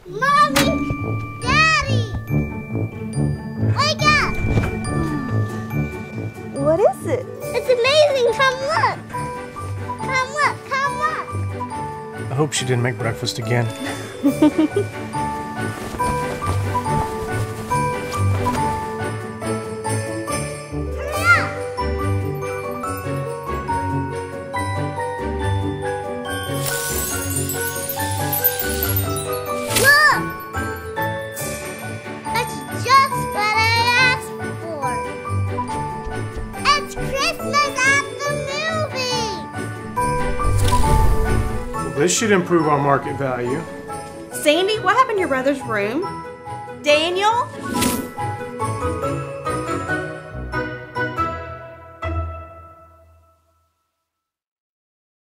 Mommy! Daddy! Wake up! What is it? It's amazing! Come look! Come look! Come look! I hope she didn't make breakfast again. This should improve our market value. Sandy, what happened to your brother's room? Daniel?